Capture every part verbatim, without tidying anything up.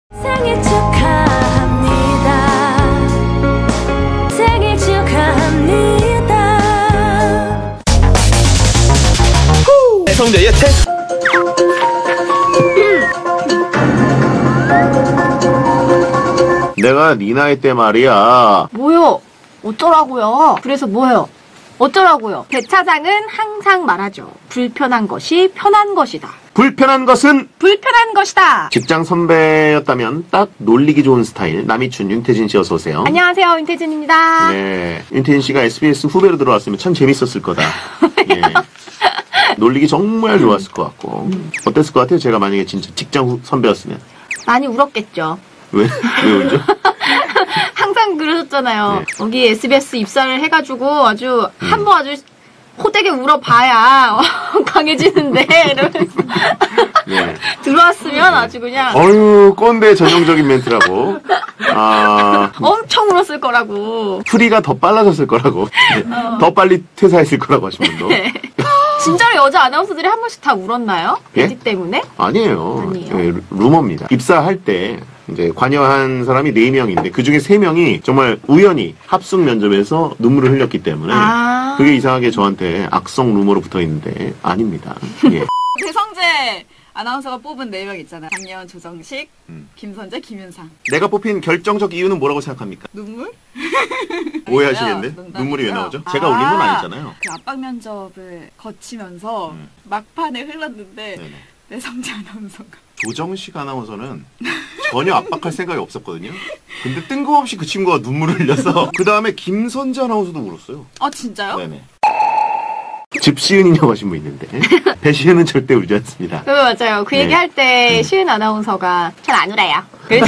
생일 축하합니다. 생일 축하합니다. 성재의 책. 내가 네 나이 때 말이야. 뭐요? 어쩌라고요? 그래서 뭐요? 어쩌라고요? 배 차장은 항상 말하죠. 불편한 것이 편한 것이다. 불편한 것은 불편한 것이다. 직장 선배였다면 딱 놀리기 좋은 스타일 남이춘 윤태진 씨 어서 오세요. 안녕하세요, 윤태진입니다. 네, 윤태진 씨가 에스비에스 후배로 들어왔으면 참 재밌었을 거다. 예. 놀리기 정말 좋았을 것 같고. 음. 어땠을 것 같아요? 제가 만약에 진짜 직장 후, 선배였으면. 많이 울었겠죠. 왜? 왜 울죠? 항상 그러셨잖아요. 네. 여기 에스비에스 입사를 해가지고 아주 음. 한번 아주 호되게 울어봐야 강해지는데 이러면서 네. 들어왔으면 네. 아주 그냥 어휴 꼰대 전형적인 멘트라고. 아 엄청 울었을 거라고. 풀이가 더 빨라졌을 거라고. 네. 어. 더 빨리 퇴사했을 거라고 하신 분도. 네. 진짜로 여자 아나운서들이 한 번씩 다 울었나요? 예? 에디 때문에? 아니에요. 아니에요. 예, 루머입니다. 입사할 때 이제 관여한 사람이 네 명인데 그 중에 세 명이 정말 우연히 합숙 면접에서 눈물을 흘렸기 때문에 아 그게 이상하게 저한테 악성 루머로 붙어 있는데 아닙니다. 예. 배성재 아나운서가 뽑은 네 명 있잖아요. 장예원, 조정식, 음. 김선재, 김윤상. 내가 뽑힌 결정적 이유는 뭐라고 생각합니까? 눈물? 오해하시겠네? 눈물이 왜 나오죠? 제가 아, 올린 건 아니잖아요. 그 압박 면접을 거치면서 음. 막판에 흘렀는데 네네. 배성재 아나운서가 조정식 아나운서는 전혀 압박할 생각이 없었거든요. 근데 뜬금없이 그 친구가 눈물을 흘려서 그 다음에 김선재 아나운서도 울었어요. 아 진짜요? 네네. 집시은이라고 하신 분 있는데 배시은은 절대 울지 않습니다. 그 맞아요. 그 네. 얘기할 때 음. 시은 아나운서가 잘 안 울어요.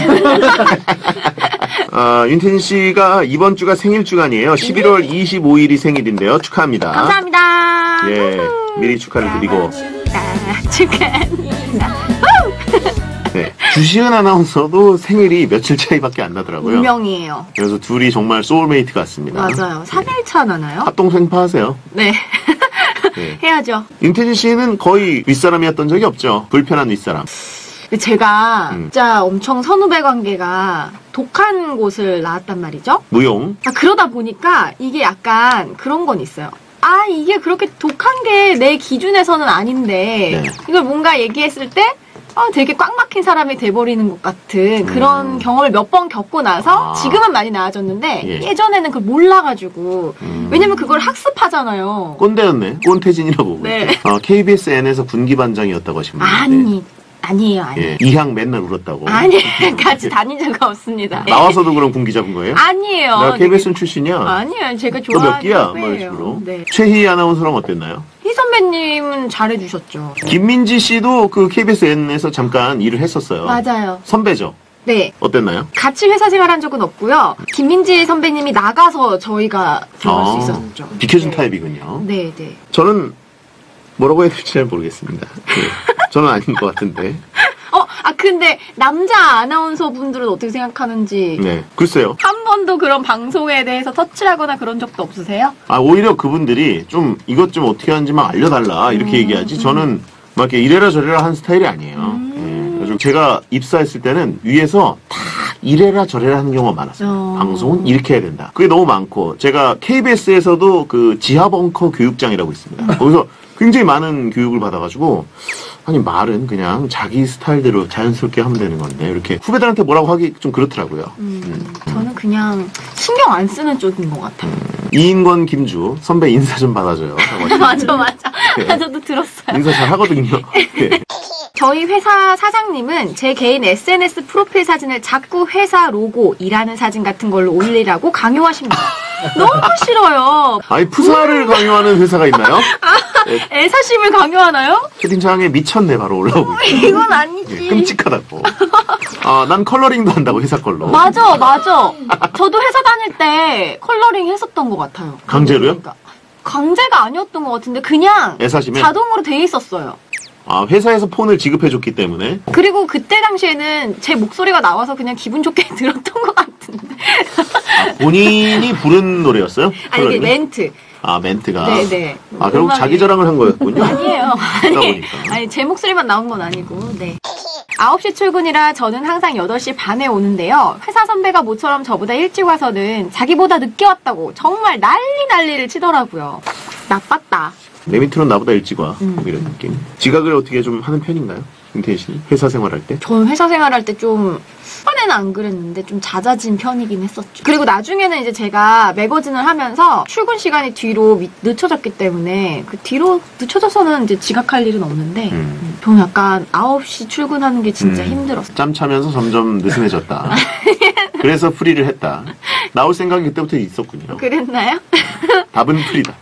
아, 윤태진 씨가 이번 주가 생일 주간이에요. 십일월 이십오일이 생일인데요. 축하합니다. 감사합니다. 예, 미리 축하를 드리고. 아, 축하합니다. 네, 주시은 아나운서도 생일이 며칠 차이밖에 안 나더라고요. 운명이에요. 그래서 둘이 정말 소울메이트 같습니다. 맞아요. 삼 일 차 나나요? 합동생파 하세요. 네. 네. 해야죠. 윤태진 씨는 거의 윗사람이었던 적이 없죠. 불편한 윗사람. 제가 음. 진짜 엄청 선후배 관계가 독한 곳을 나왔단 말이죠. 무용. 아, 그러다 보니까 이게 약간 그런 건 있어요. 아, 이게 그렇게 독한 게 내 기준에서는 아닌데 네. 이걸 뭔가 얘기했을 때 아, 되게 꽉 막힌 사람이 돼버리는 것 같은 그런 음. 경험을 몇 번 겪고 나서 아. 지금은 많이 나아졌는데 예. 예전에는 그걸 몰라가지고 음. 왜냐면 그걸 학습하잖아요. 꼰대였네. 꼰태진이라고. 네. 어, 케이비에스엔에서 군기반장이었다고 하신 분인데. 아니, 아니에요, 아니에요. 예, 이향 맨날 울었다고. 아니, 같이 다닌 적 없습니다. 나와서도 그럼 군기 잡은 거예요? 아니에요. 나 케이비에스 출신이야. 아니에요. 제가 너 몇 좋아하는 기야? 뭐 이런 후배예요. 식으로. 네. 최희 아나운서랑 어땠나요? 희 선배님은 잘해주셨죠. 김민지 씨도 그 케이비에스엔에서 잠깐 일을 했었어요. 맞아요. 선배죠? 네. 어땠나요? 같이 회사 생활한 적은 없고요. 김민지 선배님이 나가서 저희가 들어갈 아, 수 있었죠. 비켜준 네. 타입이군요. 네, 네. 저는 뭐라고 해야 될지 잘 모르겠습니다. 네. 저는 아닌 것 같은데. 어, 아, 근데 남자 아나운서 분들은 어떻게 생각하는지. 네. 글쎄요. 한 번도 그런 방송에 대해서 터치하거나 그런 적도 없으세요? 아, 오히려 그분들이 좀 이것 좀 어떻게 하는지 막 알려달라 이렇게 음, 얘기하지. 음. 저는 막 이렇게 이래라 저래라 한 스타일이 아니에요. 음. 예. 그래서 제가 입사했을 때는 위에서 다 이래라 저래라 하는 경우가 많았어요. 어. 방송은 이렇게 해야 된다. 그게 너무 많고 제가 케이비에스에서도 그 지하벙커 교육장이라고 있습니다. 거기서 굉장히 많은 교육을 받아가지고 아니 말은 그냥 자기 스타일대로 자연스럽게 하면 되는 건데 이렇게 후배들한테 뭐라고 하기 좀 그렇더라고요. 음, 음. 저는 그냥 신경 안 쓰는 쪽인 것 같아요. 이인권 김주 선배 인사 좀 받아줘요. 맞아, 맞아. 네. 저도 들었어요. 인사 잘 하거든요. 네. 저희 회사 사장님은 제 개인 에스엔에스 프로필 사진을 자꾸 회사 로고, 일하는 사진 같은 걸로 올리라고 강요하십니다. 너무 싫어요. 아니 푸사를 강요하는 회사가 있나요? 아, 애사심을 강요하나요? 채팅창에 미쳤네 바로 올라오고 있어요. 이건 아니지. 예, 끔찍하다고. 아, 난 컬러링도 한다고 회사 걸로. 맞아, 맞아. 저도 회사 다닐 때 컬러링 했었던 것 같아요. 강제로요? 그러니까. 강제가 아니었던 것 같은데 그냥 애사심에? 자동으로 돼 있었어요. 아, 회사에서 폰을 지급해줬기 때문에. 그리고 그때 당시에는 제 목소리가 나와서 그냥 기분 좋게 들었던 것 같은데. 아, 본인이 부른 노래였어요? 아니, 이게 컬러링이? 멘트. 아, 멘트가. 네네. 아, 결국 음악이- 자기 자랑을 한 거였군요. 아니에요. 그러다 아니, 보니까. 아니, 제 목소리만 나온 건 아니고, 네. 아홉 시 출근이라 저는 항상 여덟 시 반에 오는데요. 회사 선배가 모처럼 저보다 일찍 와서는 자기보다 늦게 왔다고 정말 난리 난리를 치더라고요. 나빴다. 내 밑으로는 나보다 일찍 와. 음. 뭐 이런 느낌. 지각을 어떻게 좀 하는 편인가요? 김태희 씨? 회사 생활할 때? 저는 회사 생활할 때 좀 초반에는 안 그랬는데 좀 잦아진 편이긴 했었죠. 그리고 나중에는 이제 제가 매거진을 하면서 출근 시간이 뒤로 미, 늦춰졌기 때문에 그 뒤로 늦춰져서는 이제 지각할 일은 없는데 음. 저는 약간 아홉 시 출근하는 게 진짜 음. 힘들었어요. 짬 차면서 점점 느슨해졌다. 그래서 프리를 했다. 나올 생각이 그때부터 있었군요. 그랬나요? 답은 프리다.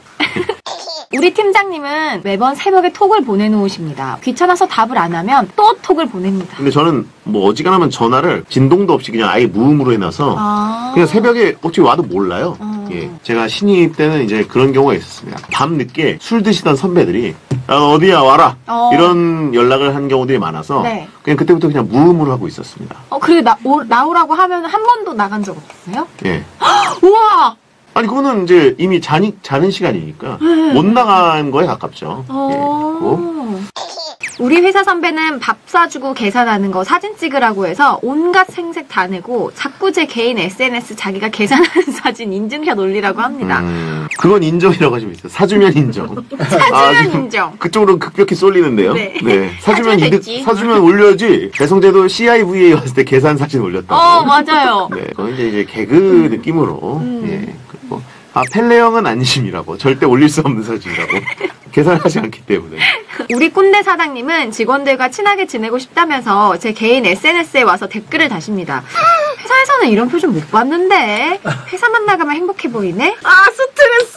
우리 팀장님은 매번 새벽에 톡을 보내놓으십니다. 귀찮아서 답을 안 하면 또 톡을 보냅니다. 근데 저는 뭐 어지간하면 전화를 진동도 없이 그냥 아예 무음으로 해놔서 아. 그냥 새벽에 어떻게 와도 몰라요. 음. 예. 제가 신입 때는 이제 그런 경우가 있었습니다. 밤 늦게 술 드시던 선배들이 야, 어디야 와라 어. 이런 연락을 한 경우들이 많아서 네. 그냥 그때부터 그냥 무음으로 하고 있었습니다. 어, 그리고 나, 오, 나오라고 하면 한 번도 나간 적 없어요? 예. 우와! 아니 그거는 이제 이미 자니, 자는 시간이니까 네. 못 나간 거에 가깝죠. 예. 그리고 어. 우리 회사 선배는 밥 사주고 계산하는 거 사진 찍으라고 해서 온갖 생색 다 내고 자꾸 제 개인 에스엔에스 자기가 계산하는 사진 인증샷 올리라고 합니다. 음, 그건 인정이라고 하시면 있어요. 사주면 인정. 사주면 지금 인정. 그쪽으로 급격히 쏠리는데요. 네. 사주면 사주면 이득, 됐지. 사주면 올려야지. 배성재도 씨아이브이에 왔을 때 계산 사진 올렸다고. 어, 맞아요. 네, 그건 이제, 이제 개그 느낌으로. 음. 예. 그리고, 아, 펠레형은 안심이라고. 절대 올릴 수 없는 사진이라고. 계산하지 않기 때문에. 우리 꼰대 사장님은 직원들과 친하게 지내고 싶다면서 제 개인 에스엔에스에 와서 댓글을 다십니다. 회사에서는 이런 표정 못 봤는데 회사만 나가면 행복해 보이네? 아 스트레스.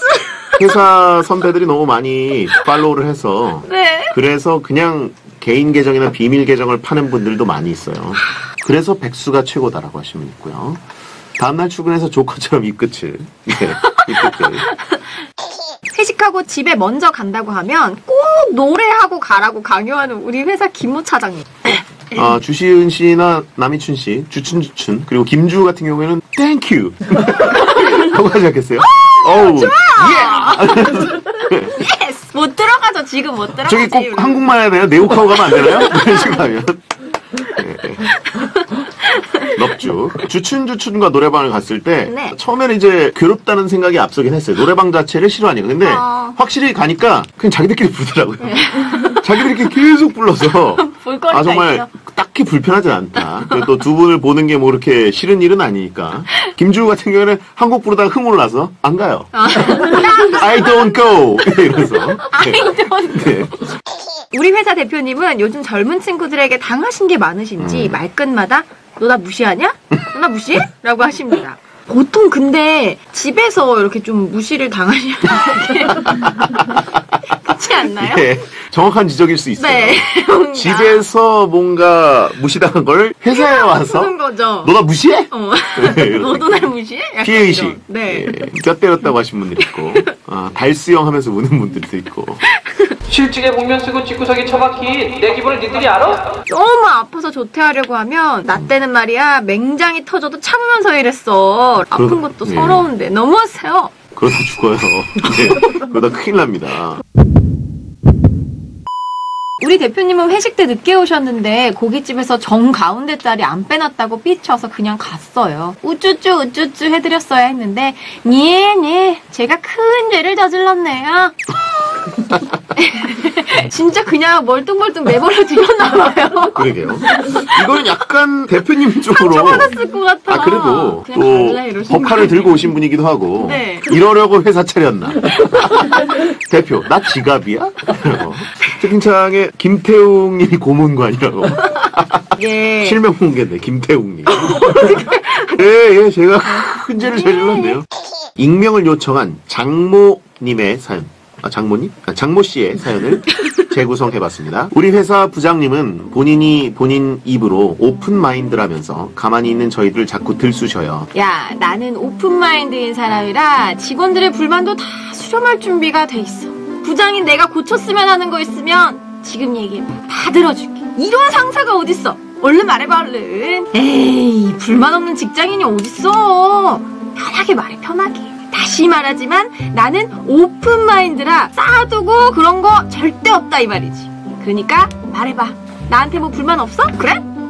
회사 선배들이 너무 많이 팔로우를 해서. 네. 그래서 그냥 개인 계정이나 비밀 계정을 파는 분들도 많이 있어요. 그래서 백수가 최고다라고 하시면 있고요. 다음날 출근해서 조커처럼 입끝을. 네, 입끝을. 회식하고 집에 먼저 간다고 하면 꼭 노래하고 가라고 강요하는 우리 회사 김모 차장님. 아, 주시은 씨나 남이춘 씨, 주춘주춘, 그리고 김주 같은 경우에는 땡큐 하고 하지 않겠어요? 어우, 좋아! 예스! 못 들어가죠. 지금 못 들어가지. 저기 꼭 우리. 한국말 해야 돼요? 내국하고 가면 안 되나요? 이런 식으로 하면. 네. 넙죽. 주춘주춘과 노래방을 갔을 때 네. 처음에는 이제 괴롭다는 생각이 앞서긴 했어요. 노래방 자체를 싫어하니까. 근데 어. 확실히 가니까 그냥 자기들끼리 부르더라고요. 자기들끼리 계속 불러서 볼거리가 아 정말 있어. 딱히 불편하지 않다. 그리고 또 두 분을 보는 게 뭐 그렇게 싫은 일은 아니니까. 김주우 같은 경우에는 한 곡 부르다가 흥을 나서 안 가요. I don't go 이러면서. I don't 네. 우리 회사 대표님은 요즘 젊은 친구들에게 당하신 게 많으신지 음. 말끝마다 너 나 무시하냐? 너 나 무시해? 라고 하십니다. 보통 근데 집에서 이렇게 좀 무시를 당하시는 게 그렇지 않나요? 네. 정확한 지적일 수 있어요. 네. 뭔가 집에서 뭔가 무시당한 걸 회사에 와서 그런 거죠. 너 나 무시해? 어. 네, 이런 너도 날 무시해? 약간 피해의식. 이런. 네. 예, 뼈 때렸다고 하신 분들 있고, 아, 달수영 하면서 우는 분들도 있고. 실직에 복면 쓰고 집구석에 처박힌 내 기분을 니들이 알아? 너무 아파서 조퇴하려고 하면 나 때는 말이야 맹장이 터져도 참으면서 일했어. 아픈 그러다- 것도 예. 서러운데 너무하세요. 그러다 죽어요. 네, 그러다 큰일 납니다. 우리 대표님은 회식 때 늦게 오셨는데 고깃집에서 정 가운데 자리 안 빼놨다고 삐쳐서 그냥 갔어요. 우쭈쭈 우쭈쭈 해드렸어야 했는데 니네 제가 큰 죄를 저질렀네요. 진짜 그냥 멀뚱멀뚱 내버려 두셨나봐요. 그러게요. 이거는 약간 대표님 쪽으로. 상처받았을 것 같아. 아, 그래도 그냥 또 갈래 이러시는 법화를 들고 오신 분이기도 하고. 네. 이러려고 회사 차렸나. 대표, 나 지갑이야? 이러고. 채팅창에 김태웅님이 고문관이라고. 예. 실명 공개네, 김태웅님. 예, 예, 제가 큰 죄를 저질렀네요. 익명을 요청한 장모님의 사연. 아, 장모님? 아, 장모씨의 사연을 재구성해봤습니다. 우리 회사 부장님은 본인이 본인 입으로 오픈마인드라면서 가만히 있는 저희들을 자꾸 들쑤셔요. 야, 나는 오픈마인드인 사람이라 직원들의 불만도 다 수렴할 준비가 돼 있어. 부장인 내가 고쳤으면 하는 거 있으면 지금 얘기해봐. 다 들어줄게. 이런 상사가 어딨어? 얼른 말해봐, 얼른. 에이, 불만 없는 직장인이 어딨어? 편하게 말해, 편하게. 다시 말하지만 나는 오픈마인드라 쌓아두고 그런 거 절대 없다 이 말이지. 그러니까 말해봐. 나한테 뭐 불만 없어? 그래?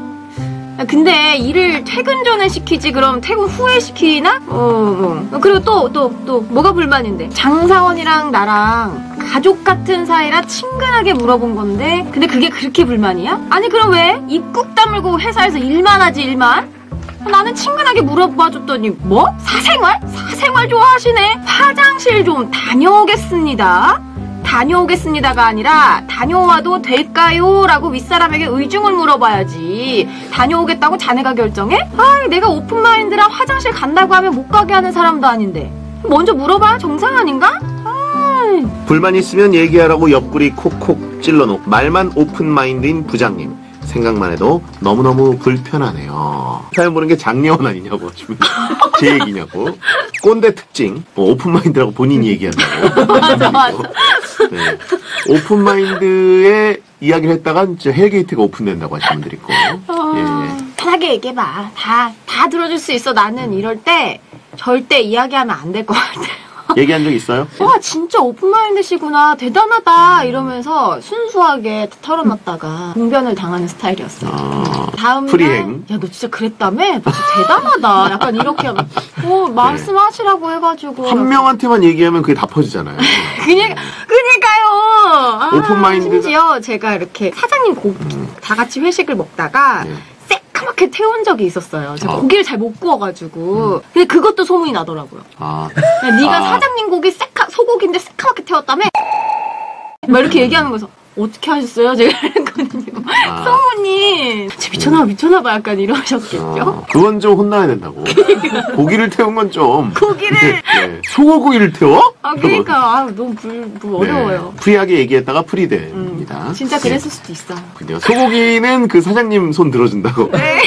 근데 일을 퇴근 전에 시키지 그럼 퇴근 후에 시키나? 어, 뭐. 그리고 또, 또, 또 뭐가 불만인데? 장사원이랑 나랑 가족 같은 사이라 친근하게 물어본 건데 근데 그게 그렇게 불만이야? 아니 그럼 왜? 입국 다물고 회사에서 일만 하지 일만? 나는 친근하게 물어봐줬더니 뭐? 사생활? 사생활 좋아하시네? 화장실 좀 다녀오겠습니다. 다녀오겠습니다가 아니라 다녀와도 될까요? 라고 윗사람에게 의중을 물어봐야지. 다녀오겠다고 자네가 결정해? 아, 내가 오픈마인드라 화장실 간다고 하면 못 가게 하는 사람도 아닌데 먼저 물어봐야 정상 아닌가? 아... 불만 있으면 얘기하라고 옆구리 콕콕 찔러놓고 말만 오픈마인드인 부장님 생각만 해도 너무너무 불편하네요. 사연 보는 게 장려원 아니냐고 지금 제 얘기냐고. 꼰대 특징 뭐 오픈마인드라고 본인이 얘기한다고. 맞아 맞아. 네. 오픈마인드에 이야기를 했다가 진짜 헬게이트가 오픈된다고 하시는 분들 있고. 어... 예. 편하게 얘기해봐. 다, 다 들어줄 수 있어. 나는 이럴 때 절대 이야기하면 안 될 것 같아요. 얘기한 적 있어요? 와 진짜 오픈마인드시구나 대단하다 이러면서 순수하게 털어놨다가 봉변을 당하는 스타일이었어요. 아, 다음 프리행. 야 너 진짜 그랬다며? 너 진짜 대단하다. 약간 이렇게 하면 어 말씀하시라고 해가지고 한 명한테만 얘기하면 그게 다 퍼지잖아요. 그냥 그니까요. 아, 오픈마인드가- 심지어 제가 이렇게 사장님 고, 다 같이 회식을 먹다가 네. 새까맣게 태운 적이 있었어요. 제가 아. 고기를 잘 못 구워가지고 근데 그것도 소문이 나더라고요. 아, 야, 네가 아. 사장님 고기 새까, 소고기인데 새까맣게 태웠다며? 막 이렇게 얘기하는 거서 어떻게 하셨어요? 제가 이랬거든요. 아. 소문이 쟤 미쳤나봐 미쳤나봐 약간 이러셨겠죠? 아, 그건 좀 혼나야 된다고. 고기를 태운 건 좀. 고기를 네. 소고기를 태워? 아 그러니까 아, 너무 불, 불 어려워요. 네. 프리하게 얘기했다가 프리됩니다. 음, 진짜 그랬을 수도 있어요. 그죠. 소고기는 그 사장님 손 들어준다고. 네.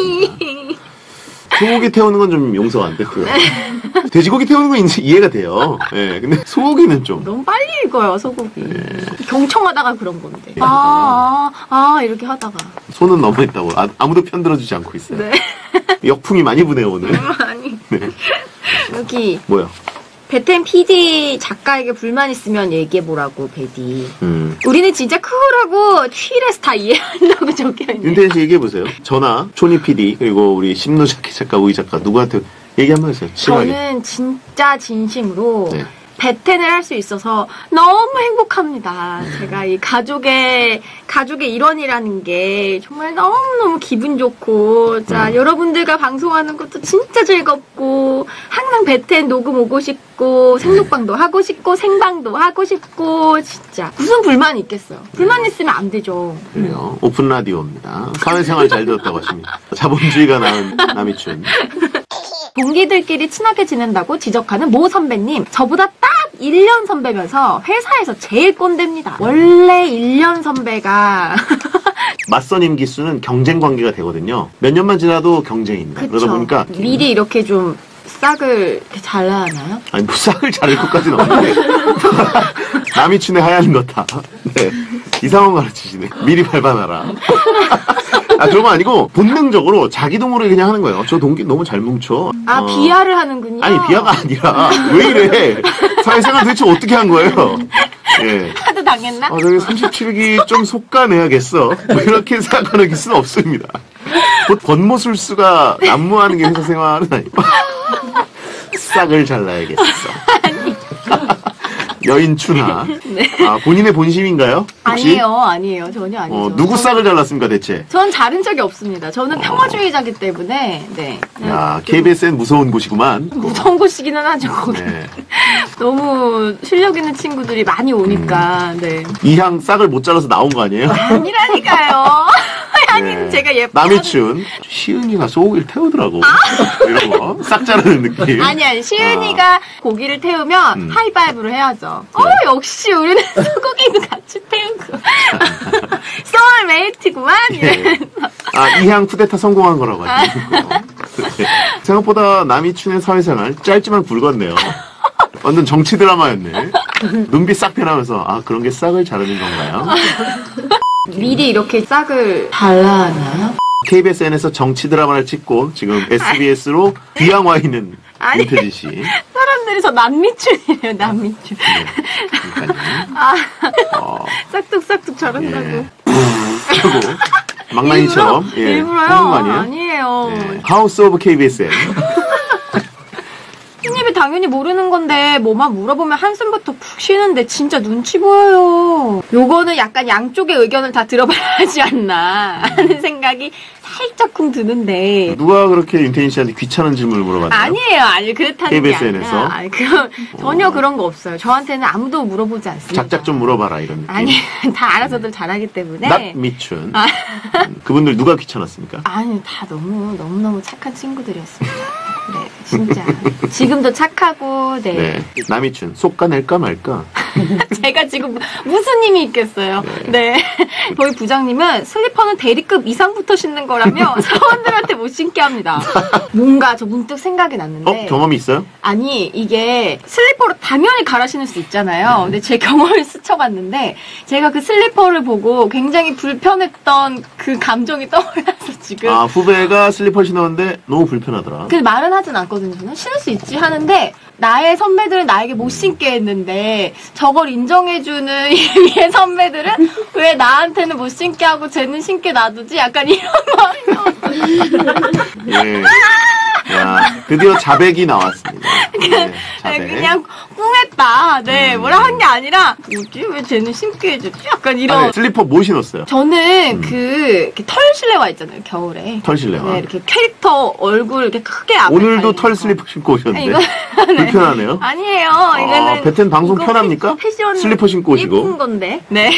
소고기 태우는 건 좀 용서가 안 되고요. 돼지고기 태우는 건 이제 이해가 돼요. 예, 근데 소고기는 좀. 너무 빨리 읽어요 소고기. 경청하다가 그런 건데. 네. 아, 아, 아 이렇게 하다가. 손은 너무했다고. 아, 아무도 편들어주지 않고 있어요. 네. 역풍이 많이 부네요, 오늘. 아니. 네. 여기 뭐요? 베텐 피디 작가에게 불만 있으면 얘기해보라고 베디. 음. 우리는 진짜 쿨하고 튀레스 다 이해한다고 적혀있네. 윤태현 씨 얘기해보세요. 전화, 초니 피디, 그리고 우리 심노자키 작가, 우이 작가, 누구한테 얘기 한번 해주세요. 심하게. 저는 진짜 진심으로 네. 베텐을 할 수 있어서 너무 행복합니다. 제가 이 가족의 가족의 일원이라는 게 정말 너무너무 기분 좋고 자 음. 여러분들과 방송하는 것도 진짜 즐겁고 항상 베텐 녹음 오고 싶고 생록방도 하고 싶고 생방도 하고 싶고 진짜 무슨 불만이 있겠어요. 불만 있으면 안 되죠. 그래요. 오픈 라디오입니다. 사회생활 잘 되었다고 하십니다. 자본주의가 낳은 남이춘. 동기들끼리 친하게 지낸다고 지적하는 모 선배님. 저보다 딱 일 년 선배면서 회사에서 제일 꼰대입니다. 원래 일 년 선배가 맞선 임기수는 경쟁 관계가 되거든요. 몇 년만 지나도 경쟁입니다. 그쵸. 그러다 보니까 미리 이렇게 좀 싹을 이렇게 잘라야 하나요? 아니 뭐 싹을 자를 것까지는 없는데 남이춘의 하얀 거다. 네. 이상한 거 가르치시네. 미리 밟아놔라. 아 그런 거 아니고 본능적으로 자기도 모르게 그냥 하는 거예요. 저 동기 너무 잘 뭉쳐. 아 어. 비하를 하는군요. 아니 비하가 아니라 왜 이래? 사회생활 도대체 어떻게 한 거예요? 예. 하도 당했나? 아, 저기 삼십칠 기 좀 속가내야겠어. 뭐 이렇게 생각하는 기수는 없습니다. 곧 권모술수가 난무하는 게 회사 생활은 아니고. 싹을 잘라야겠어. 여인 춘하. 네. 아, 본인의 본심인가요? 혹시? 아니에요, 아니에요, 전혀 아니죠. 어, 누구 싹을 잘랐습니까, 대체? 전 자른 적이 없습니다. 저는 평화주의자기 때문에 네. 야, 케이비에스엔 무서운 곳이구만. 무서운 곳이기는 하죠. 거기. 네. 너무 실력 있는 친구들이 많이 오니까. 음. 네. 이향 싹을 못 잘라서 나온 거 아니에요? 아니라니까요. 아니 네. 제가 예뻐. 남이춘. 시은이가 소고기를 태우더라고. 이런 거. 싹 자르는 느낌. 아니 아니 시은이가 고기를 태우면 음. 하이파이브를 해야죠. 어 역시 우리는 소고기도 같이 태우고 소울메이트구만. 예. 아, 이향 쿠데타 성공한 거라고 하시고. 네. 생각보다 남이춘의 사회생활 짧지만 굵었네요. 완전 정치 드라마였네. 눈빛 싹 변하면서 아 그런 게 싹을 자르는 건가요? 미리 이렇게 싹을 발라야 하나요? 케이비에스엔에서 정치 드라마를 찍고 지금 에스비에스로 귀향 와 있는 아니. 윤태진 씨. 사람들이 저 남미춘이에요 남미춘. 네. 그러니까요. 아 어, 싹둑싹둑 저런다고. 예. 그리고 망나니처럼. 일부러, 예. 일부러요? 뽑는 거 아니에요? 아니에요. 예. 하우스 오브 케이비에스엔. 신입이 당연히 모르는 건데 뭐만 물어보면 한숨부터 푹 쉬는데 진짜 눈치 보여요. 요거는 약간 양쪽의 의견을 다 들어봐야 하지 않나 하는 생각이 살짝쿵 드는데. 누가 그렇게 윤태인 씨한테 귀찮은 질문을 물어봤나요? 아니에요. 아니 그렇다는 케이비에스엔에서? 게 아니라. 아니, 그런, 전혀 그런 거 없어요. 저한테는 아무도 물어보지 않습니다. 작작 좀 물어봐라 이런 느낌. 아니 다 알아서들 잘하기 때문에. 낫 미춘. 아. 음, 그분들 누가 귀찮았습니까? 아니 다 너무 너무너무 착한 친구들이었습니다. 네, 진짜. 지금도 착하고, 네. 네. 남이춘, 속가낼까 말까? 제가 지금 무슨 힘이 있겠어요. 네. 네. 저희 부장님은 슬리퍼는 대리급 이상부터 신는 거라며 사원들한테 못 신게 합니다. 뭔가 저 문득 생각이 났는데. 어? 경험이 있어요? 아니, 이게 슬리퍼로 당연히 갈아 신을 수 있잖아요. 근데 제 경험을 스쳐봤는데, 제가 그 슬리퍼를 보고 굉장히 불편했던 그 감정이 떠올라서 지금. 아, 후배가 슬리퍼 신었는데 너무 불편하더라. 근데 말은 하진 않거든요. 저는 신을 수 있지 하는데 나의 선배들은 나에게 못 신게 했는데 저걸 인정해주는 위의 선배들은 왜 나한테는 못 신게 하고 쟤는 신게 놔두지? 약간 이런 마음이. 예. 야, 드디어 자백이 나왔습니다. 네, 자백. 그냥 꿍했다. 네, 뭐라 한 게 아니라 뭐지? 왜 쟤는 신게 해주지? 약간 이런. 아니, 슬리퍼 뭐 신었어요? 저는 그 이렇게 털 실내화 있잖아요. 겨울에. 털 실내화. 네, 이렇게 캐릭터 얼굴 이렇게 크게 앞에 오늘도 달리는 털 거. 슬리퍼 신고 오셨는데. 이거- 불편하네요. 아니에요. 아, 이거는 베텐 방송 이거 편합니까? 패션 슬리퍼 신고 오시고. 예쁜 건데. 네.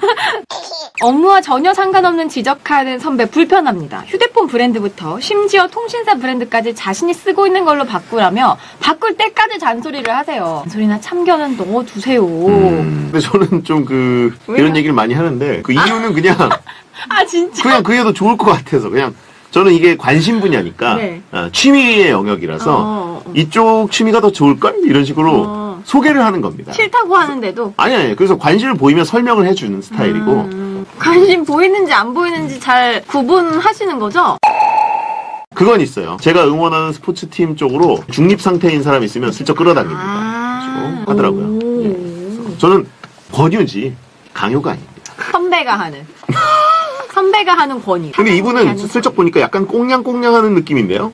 업무와 전혀 상관없는 지적하는 선배 불편합니다. 휴대폰 브랜드부터 심지어 통신사 브랜드까지 자신이 쓰고 있는 걸로 바꾸라며 바꿀 때까지 잔소리를 하세요. 잔소리나 참견은 넣어두세요. 음, 근데 저는 좀 그, 왜요? 이런 얘기를 많이 하는데, 그 이유는 그냥, 아 진짜. 그냥 그게 더 좋을 것 같아서, 그냥, 저는 이게 관심 분야니까, 네. 어, 취미의 영역이라서, 어, 어. 이쪽 취미가 더 좋을걸? 이런 식으로 어. 소개를 하는 겁니다. 싫다고 하는데도 아니, 아니, 그래서 관심을 보이면 설명을 해주는 스타일이고, 음, 관심 보이는지 안 보이는지 잘 구분하시는 거죠? 그건 있어요. 제가 응원하는 스포츠팀 쪽으로 중립 상태인 사람이 있으면 슬쩍 끌어당깁니다. 아. 그리고 하더라고요. 오. 예. 그래서 저는 권유지, 강요가 아닙니다. 선배가 하는 선배가 하는 권유. 근데 이분은 슬쩍 보니까 약간 꽁냥꽁냥 하는 느낌인데요?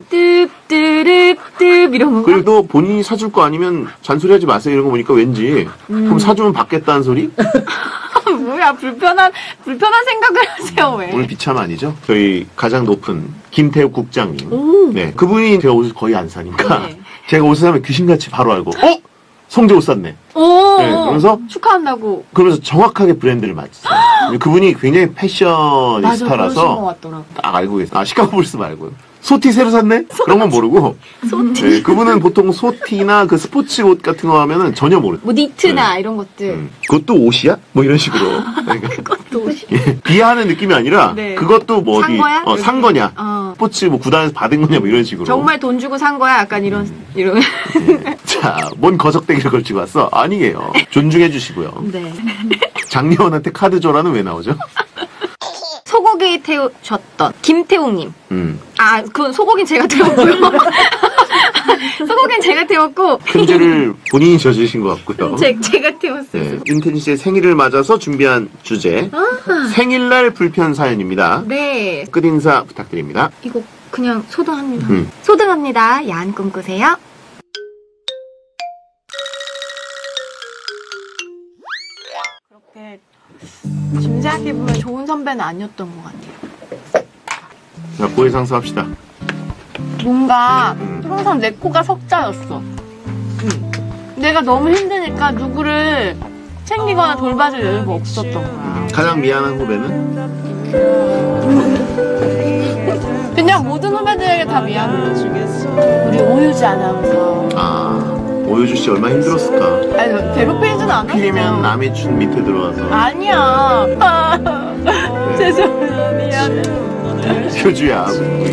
뜨뜨르뜨 이런 건가? 그리고 또 본인이 사줄 거 아니면 잔소리하지 마세요 이런 거 보니까 왠지 음. 그럼 사주면 받겠다는 소리? 뭐야 불편한 불편한 생각을 하세요 왜? 오늘 비참 아니죠? 저희 가장 높은 김태욱 국장님. 오. 네, 그분이 제가 옷을 거의 안 사니까 네. 제가 옷을 사면 귀신같이 바로 알고 어? 성재 옷 샀네. 오. 네, 그러면서 축하한다고. 그러면서 정확하게 브랜드를 맞췄어요. 그분이 굉장히 맞아 그러신 것 패셔니스타라서 같더라고. 딱 알고 계세요. 아, 시카고불스 말고요. 소티 새로 샀네? 그런 건 모르고. 소티. 네, 그분은 보통 소티나 그 스포츠 옷 같은 거 하면은 전혀 모르. 뭐 니트나 이런 것들. 음, 그것도 옷이야? 뭐 이런 식으로. 그러니까 그것도 옷이. 예, 비하하는 느낌이 아니라 네. 그것도 뭐 산 어디 거야? 어, 산 거냐? 어. 스포츠 뭐 구단에서 받은 거냐 뭐 이런 식으로. 정말 돈 주고 산 거야? 약간 이런 이런. 자, 뭔 거적대기를 걸치고 왔어? 아니에요. 존중해 주시고요. 네. 장려원한테 카드 줘라는 왜 나오죠? 소고기 태우셨던 김태웅님. 음. 아, 그건 소고기는 제가 태웠고요. 소고기는 제가 태웠고. 큰 죄를 본인이 저지르신 것 같고요. 제, 제가 태웠어요. 네, 윤태진 씨의 생일을 맞아서 준비한 주제 생일날 불편 사연입니다. 네. 끝인사 부탁드립니다. 이거 그냥 소등합니다. 음. 소등합니다. 야한 꿈 꾸세요. 그렇게 지금 생각해보면 좋은 선배는 아니었던 것 같아요. 자, 고해상수 합시다. 뭔가 음. 항상 내 코가 석자였어. 응. 내가 너무 힘드니까 누구를 챙기거나 돌봐줄 여유가 없었던 거야. 가장 미안한 후배는? 그냥 모든 후배들에게 다 미안해. 우리 오유지 아나운서. 아, 오효주 씨 얼마나 힘들었을까. 아니, 괴롭히지는 않았어. 필리면 남의 춘 밑에 들어와서. 아니야. 죄송해요. 미안해. 효주야.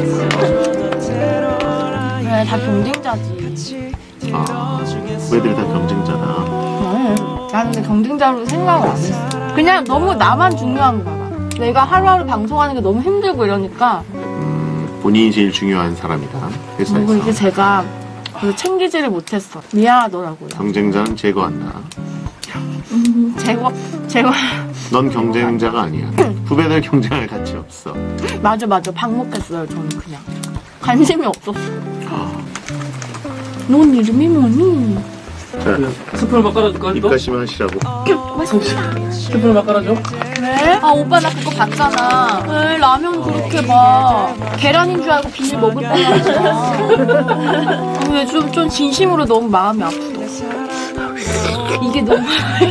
그래, 다 경쟁자지. 아, 후배들이 다 경쟁자다. 응. 나는 근데 경쟁자로 생각을 안 했어. 그냥 너무 나만 중요한가 봐. 내가 하루하루 방송하는 게 너무 힘들고 이러니까. 음, 본인이 제일 중요한 사람이다. 회사에서. 그리고 이게 제가 그래서 챙기지를 못했어. 미안하더라고요. 경쟁자는 제거한다. 음, 제거, 제거. 넌 경쟁자가 아니야. 후배들 경쟁할 가치 없어. 맞아 맞아 밥 먹겠어요 저는 그냥 관심이 없었어. 넌 이름이 뭐니? 자, 스프를 막 깔아줄까? 또? 입가심 하시라고. 스프를 막 깔아줘? 왜? 아 오빠 나 그거 봤잖아. 왜 라면 그렇게 막 계란인 줄 알고 비닐 먹을 뻔하잖아. 근데 좀, 좀 진심으로 너무 마음이 아프다. 이게 너무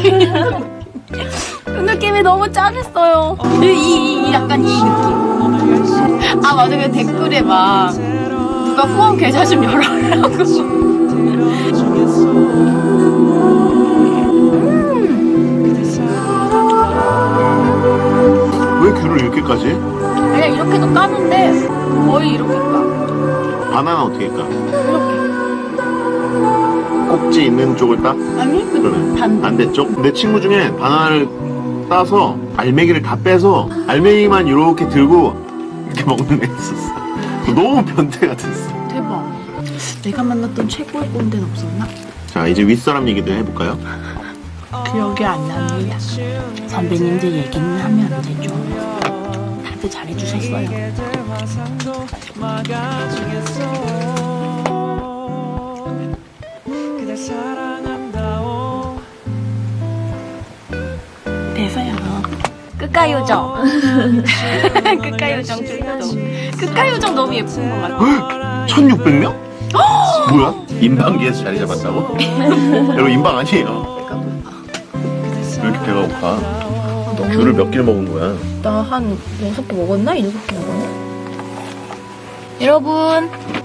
그 느낌이 너무 짠했어요. 이, 이, 이 약간 이 느낌. 아 맞아 그 댓글에 막 누가 후원 계좌 좀 열어라고. 왜 귤을 이렇게까지 해? 그냥 이렇게도 까는데 거의 이렇게 까. 바나나 어떻게 까? 이렇게. 꼭지 있는 쪽을 딱? 아니 그 그러면 반대. 반대쪽? 내 친구 중에 바나나를 따서 알맹이를 다 빼서 알맹이만 이렇게 들고 이렇게 먹는 애 있었어. 너무 변태 같았어. 대박. 내가 만났던 최고의 꼰대는 없었나? 자, 이제 윗사람 얘기도 해볼까요? 기억이 안 납니다. 선배님들 얘기는 하면 안 되죠. 다들 잘해주셨어요. 돼서요. 끝가 요정. 끝가 요정 출동. 끝가 요정 너무 예쁜 것 같아. 천육백 명? 뭐야? 인방기에서 자리 잡았다고? 여러분 인방 아니에요. 왜 이렇게 배가 고파? 귤을 몇 개를 먹은 거야? 나 한 여섯 개 먹었나? 일곱 개 먹었나? 여러분